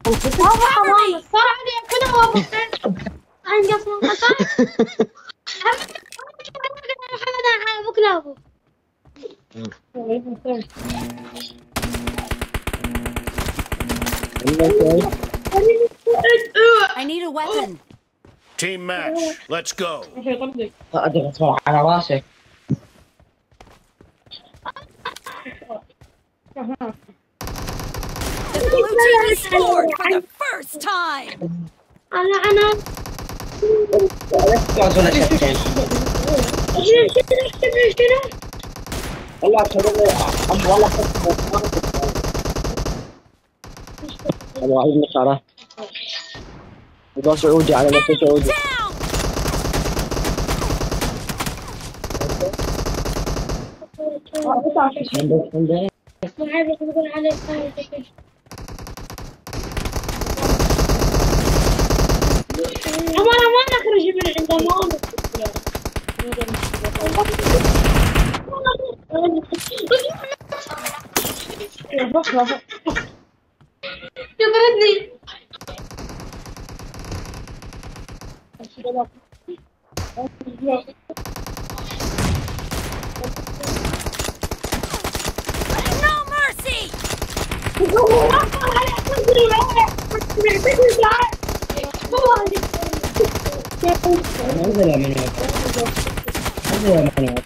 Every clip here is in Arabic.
والله حرام صار علي كذا وابو عندي اصلا قطع بكلابه I need a weapon. Team match. Let's go. اضغط على راسك. The blue team has scored for the first time. انا والله والله عيد نصارى يبغى سعودي على مستوى سعودي. انا ما نخرج من عنده يطردني No mercy. انزل يا منير انزل يا منير.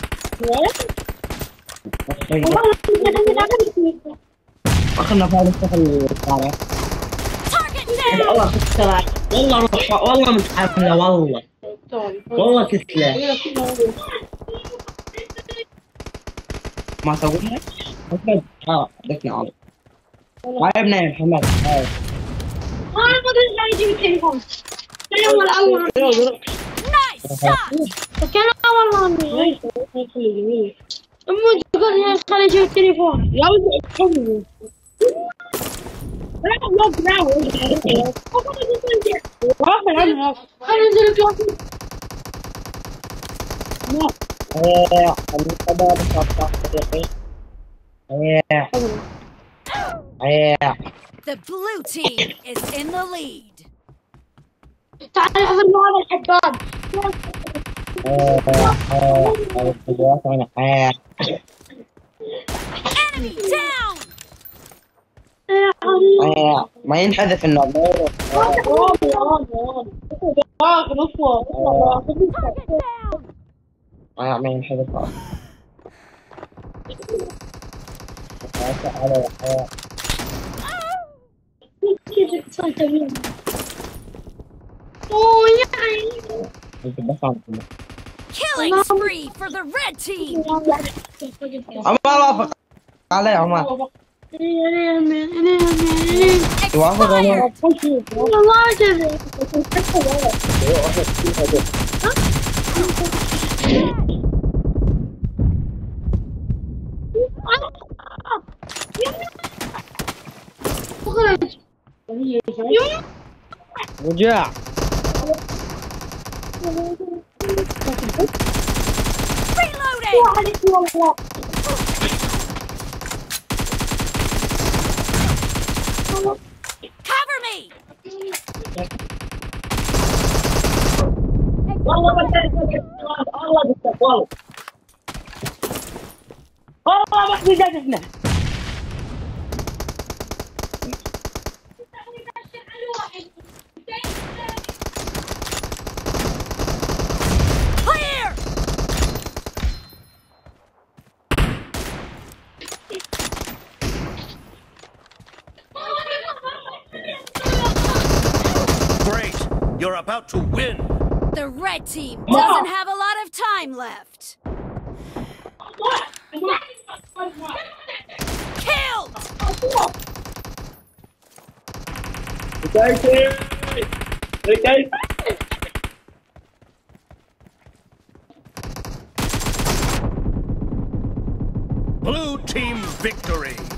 اخذنا فايز دخل الشارع. والله كسلة والله متحملة والله كسلة ما سوينا دفنا عارف عيبنا يا محمد. انا ما ادري اجيب التليفون اليوم الاول Nice shot. كان والله امي تقول يا خليني اجيب التليفون يا ولدي تحبني لا خلينا ننزل الكلاس. الشباب صديقي. The blue team is in the lead. تعال احضر معنا الحداد. Enemy down. ما ينحذف النظر. ما ينحذف. Killing spree for the red team. ما وافق عليه عمر. توافق عليه. رجع. Reloading. Cover me. Clear. Great. You're about to win. The red team doesn't have a lot of time left. Killed. Blue team victory.